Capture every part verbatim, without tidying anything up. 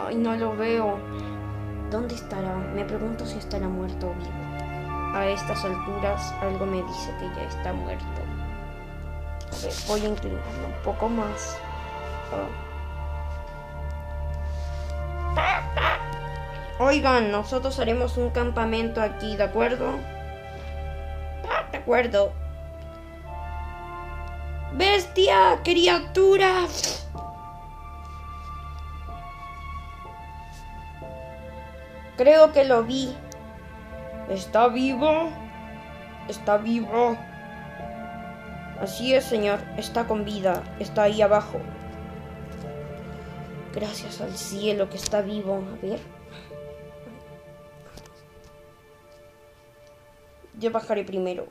Ay, no lo veo. ¿Dónde estará? Me pregunto si estará muerto o vivo. A estas alturas algo me dice que ya está muerto. A ver, voy a inclinarlo un poco más. Oh. Oigan, nosotros haremos un campamento aquí, ¿de acuerdo? De acuerdo. ¡Bestia! ¡Criatura! Creo que lo vi. ¿Está vivo? ¿Está vivo? Así es, señor. Está con vida. Está ahí abajo. Gracias al cielo que está vivo. A ver. Yo bajaré primero.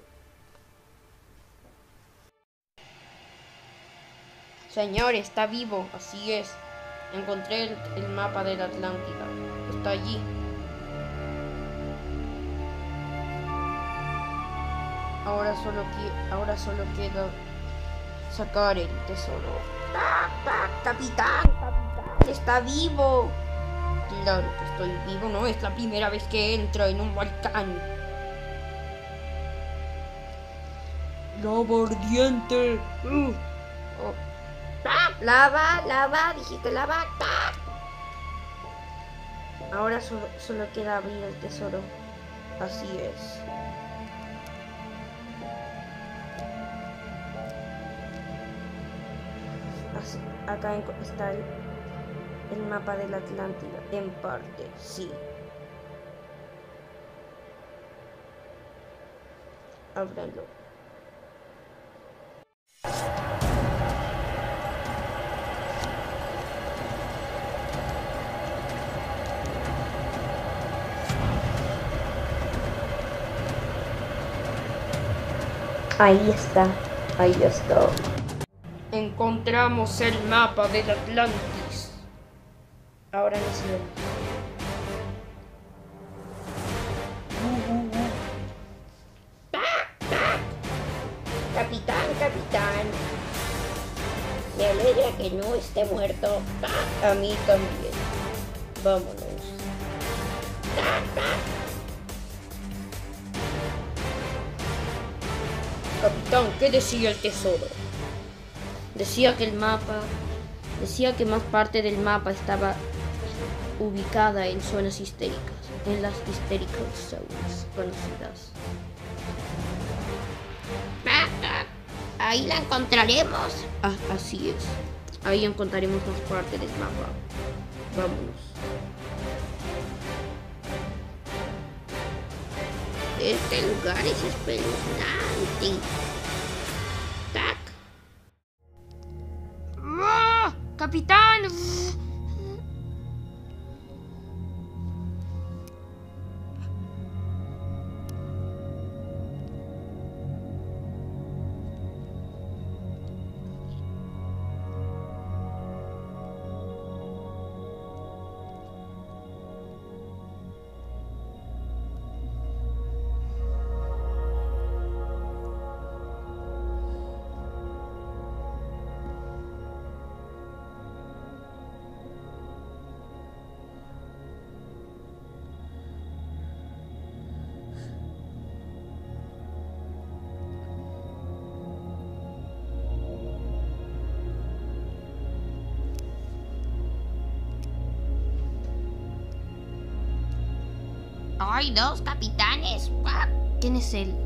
Señor, está vivo. Así es. Encontré el, el mapa de la Atlántida. Está allí. Ahora solo, ahora solo queda sacar el tesoro. ¡Capitán! ¡Capitán! ¡Está vivo! Claro que estoy vivo, ¿no? Es la primera vez que entro en un volcán. ¡Lava ardiente! Uh. Oh. ¡Lava! ¡Lava! Dijiste lava. Ahora solo, solo queda abrir el tesoro. Así es. Así, acá está el, el mapa de la Atlántida. En parte, sí. Ábranlo. Ahí está, ahí está. Encontramos el mapa del Atlantis. Ahora nos vemos. Uh, uh, uh. Capitán, capitán. Me alegra que no esté muerto. A mí también. Vámonos. Capitán, ¿qué decía el tesoro? Decía que el mapa, decía que más parte del mapa estaba ubicada en zonas histéricas, en las hysterical zones conocidas. Ahí la encontraremos. Ah, así es. Ahí encontraremos más parte del mapa. Vámonos. Este lugar es espeluznante. ¡Tac! ¡Oh! ¡Capitán! Hay dos capitanes. ¿Quién es él?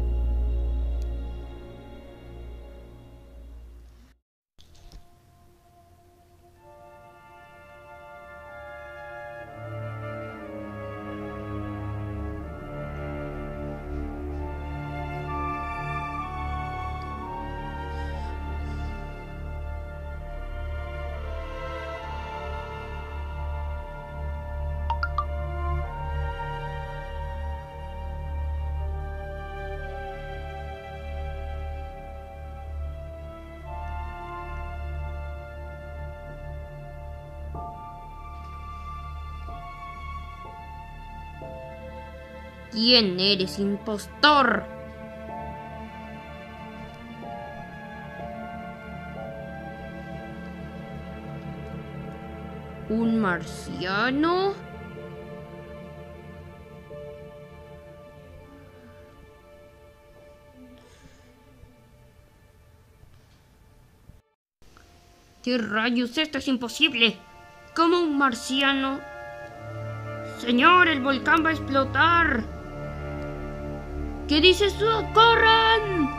¿Quién eres, impostor? ¿Un marciano? ¿Qué rayos? Esto es imposible. ¿Cómo un marciano? Señor, el volcán va a explotar. ¿Qué dices tú? ¡Corran!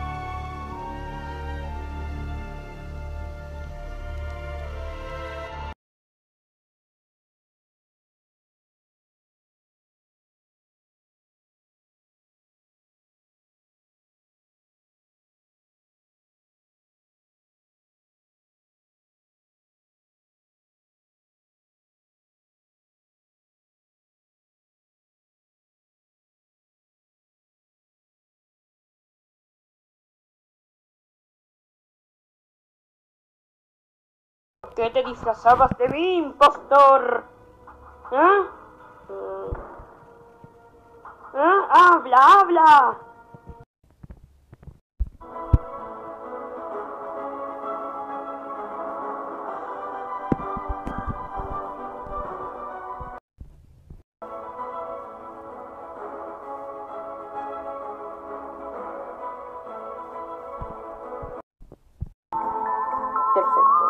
¿Por qué te disfrazabas de mí, impostor? ¿Ah? ¿Ah? ¡Habla, habla! Perfecto.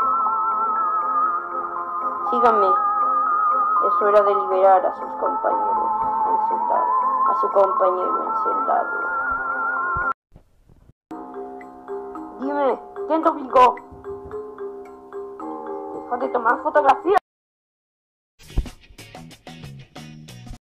Síganme. Es hora de liberar a sus compañeros enceldados. A su compañero enceldado. Dime, ¿quién te obligó? Deja de tomar fotografías.